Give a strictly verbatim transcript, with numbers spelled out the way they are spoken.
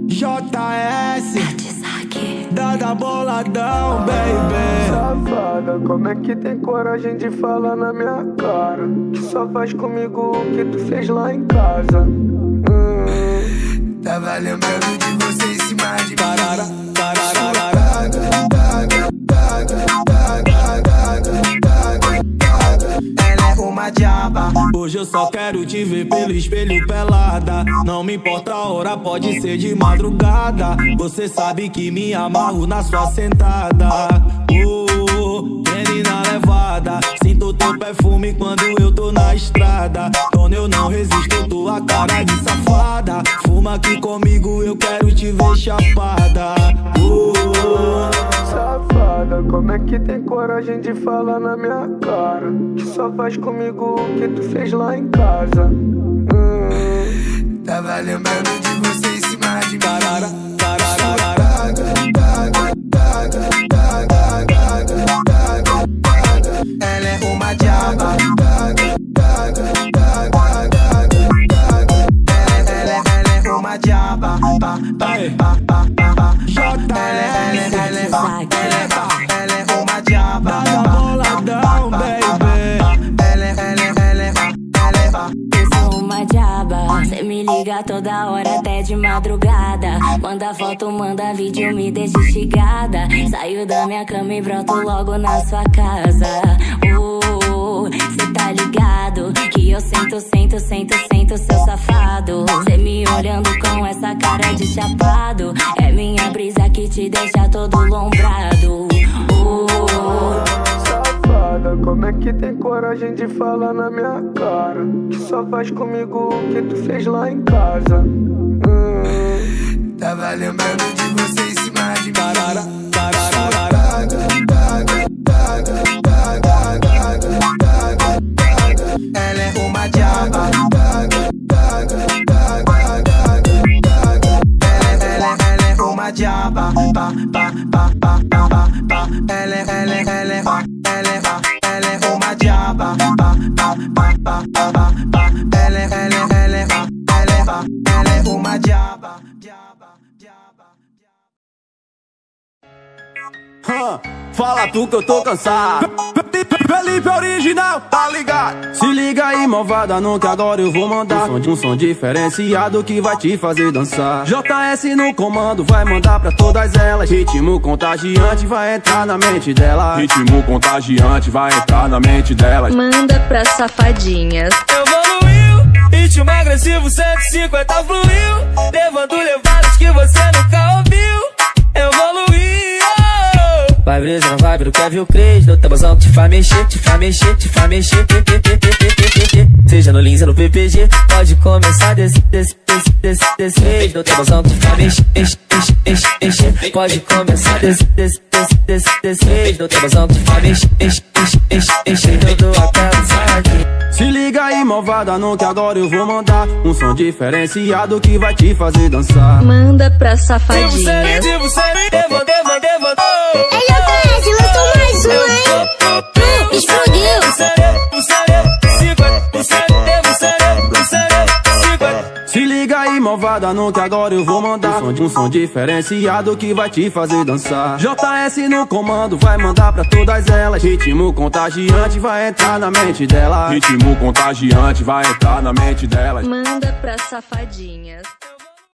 J S Dada boladão, baby. Safada, como é que tem coragem de falar na minha cara? Que só faz comigo o que tu fez lá em casa. hum. Tava lembrando de você em cima de mim. Tarara, tarara, ela é uma diaba. Hoje eu só quero te ver pelo espelho pelada. Não me importa a hora, pode ser de madrugada. Você sabe que me amarro na sua sentada. Oh, menina levada, sinto teu perfume quando eu tô na estrada. Quando eu não resisto, tua cara de safada. Fuma aqui comigo, eu quero te ver chapada. Oh, Safada, como é que tem coragem de falar na minha cara? Que só faz comigo o que tu fez lá em casa. hum. Tava lembrando de você em cima de mim. tarara, tarara, ela é uma diaba. Ela, ela, ela é uma diaba. Pa, pa, pa, pa, pa, pa. Ela, ela, ela, ela, ela, ela é uma diaba. Dada boladão, baby. Ela, ela, ela, ela, Eu sou uma diaba, cê me liga toda hora até de madrugada. Manda foto, manda vídeo, me deixa instigada. Saio da minha cama e broto logo na sua casa. Oh, cê tá ligado que eu sento, sento, sento, sento seu safado. Cê me olhando com essa cara de chapado. É minha brisa que te deixa todo lombrado. Oh, Safada, como é que tem coragem de falar na minha cara? Que só faz comigo o que tu fez lá em casa. hum. tava lembrando de você em cima de mim. Tarara, tarara, ela é uma diaba. Ela, ela, ela é uma diaba. Pa, pa, pa, pa, pa, pa, pa. Ela, ela, ela, ela, ela, ela é uma diaba. Pa, pa, pa, pa, pa, pa, pa. Ela, ela, ela, ela, ela é uma diaba. Diaba, diaba, Hã, fala tu que eu tô cansado. Felipe original, tá ligado? Se liga aí, malvada, no que agora eu vou mandar um som, um som diferenciado que vai te fazer dançar. J S no comando, vai mandar pra todas elas. Ritmo contagiante vai entrar na mente delas. Ritmo contagiante vai entrar na mente delas. Manda pra safadinhas. Evoluiu, ritmo agressivo cento e cinquenta fluiu, levando levadas que você nunca ouviu. Evoluiu. Vai brisa na vibe do Kevin Cres, no tabuzão que te faz mexer, te faz mexer, te faz mexer. Seja no Lins ou no P P G, pode começar desse, desse, desse, desse, desse vez. No tabuzão que te faz mexer, mexer, mexer, mexer. Pode começar desse, desse, desse, desse, desse vez. No tabuzão que te faz mexer, mexer, mexer, mexer. Tudo até o saque. Se liga aí, malvada, no que agora eu vou mandar um som diferenciado que vai te fazer dançar. Manda pra Devo safadinhas. ser, devo ser, devo, devo, devo. Ele oferece, lançou mais um, hein? Explodiu! Se liga aí, malvada, no que agora eu vou mandar um som, um som diferenciado que vai te fazer dançar. J S no comando, vai mandar pra todas elas. Ritmo contagiante vai entrar na mente delas. Ritmo contagiante vai entrar na mente delas. Manda pra safadinhas.